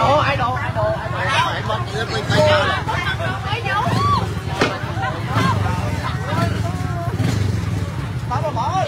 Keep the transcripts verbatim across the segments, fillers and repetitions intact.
idol idol idol phải mất cái bên tay nào bỏ bỏ bỏ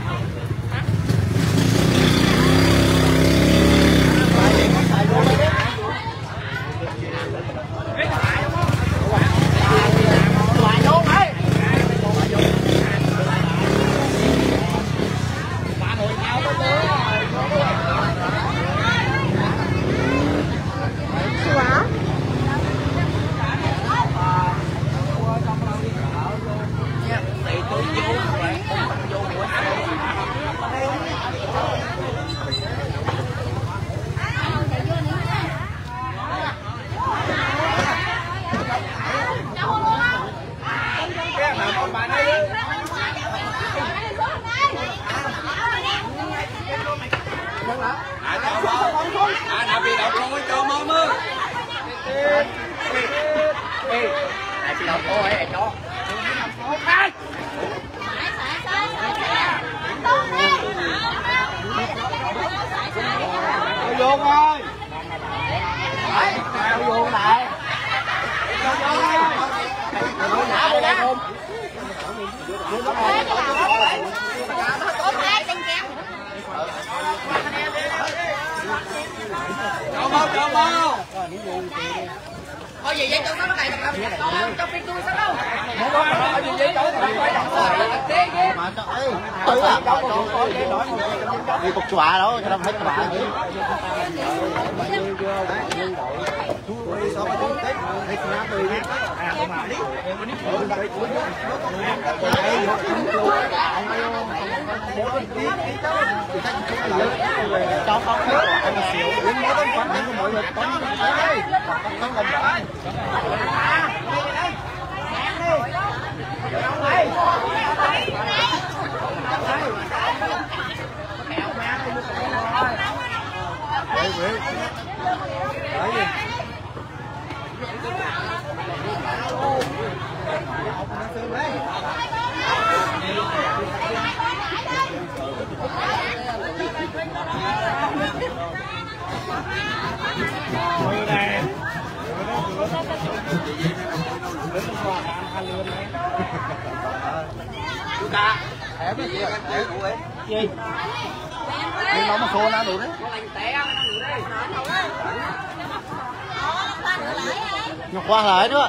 vô ơi, vô lại, vô lại đây không? Chào mau, chào mau. Có gì vậy cháu này con cho phi tôi sao đâu? Không có có gì vậy cháu mà trời tự làm cháu con con cái đổi đi cục chọa đó cho nó hết chọa chứ. Cho con cái một xíu đến mấy con quan trọng của mọi người con đây con làm đó chú ca em cái gì em cụ ấy gì nó mà xô nó đủ đấy nó qua lại nữa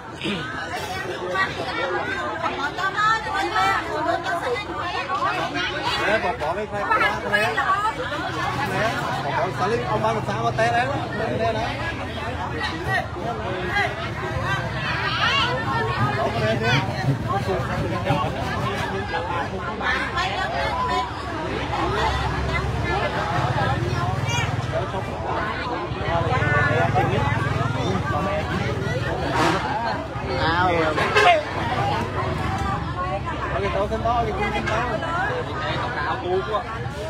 nè bỏ bỏ cái khoai qua nè nè bỏ bỏ xả linh ông ba một sao té đấy đây đấy đó cái này thế ao rồi cái tàu trên đó thì cũng trên đó tàu nào tu quá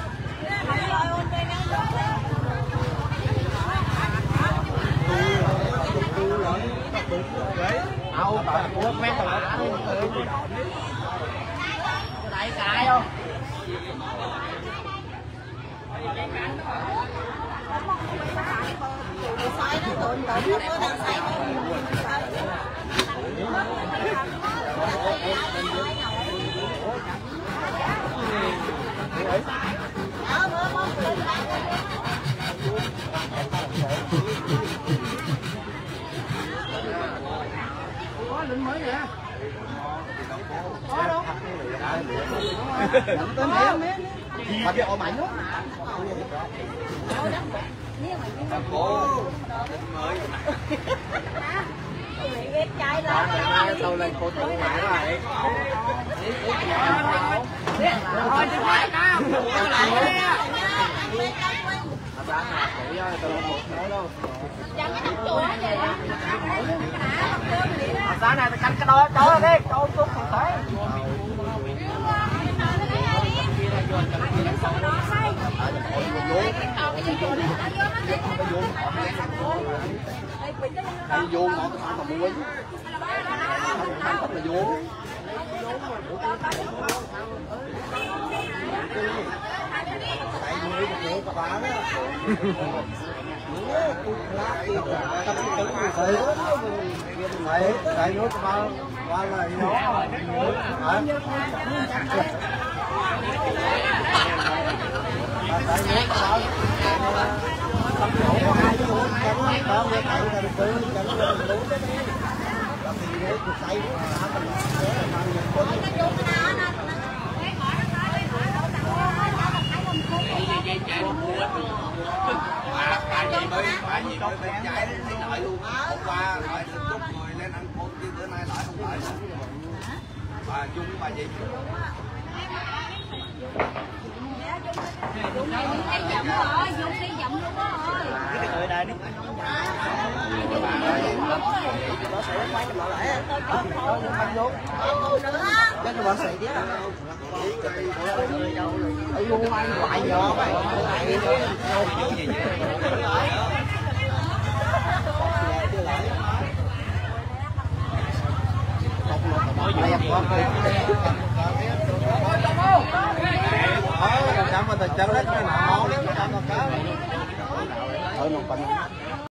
ao tàu của mấy tàu đá đại cài không sai nó tụi tụi nó đang sai có lính mới nè có đâu tên hiểm mà cái ổ mạnh lắm ghép trai lên tôi lên cô tự mãi lại rồi đi phải nào sáng này canh cái đó chó đi chó tốt không thấy đây vô ngọt cái mà mua là vô tại vì nó có bà đó thầy thầy nước bao qua là nó hả thầy nước bao tâm khổ của hai đứa cánh đó với thầy là được cứ cánh là được đúng thì nếu cuộc tay của nó mình sẽ là mang những cái tại vì bởi tại vì bởi bên chạy đến thấy lợi luôn hôm qua lợi được chút người lên ăn cơm chứ bữa nay lợi không lợi bà Dung bà gì Dung này đi thấy giọng rồi, Dung đi giọng luôn đó rồi. cái người này đi nó sẽ quay cái lại lại anh vô cái cái bạn xì á ở luôn anh hoài nhỏ mày Hãy subscribe cho kênh Ghiền Mì Gõ để không bỏ lỡ những video hấp dẫn.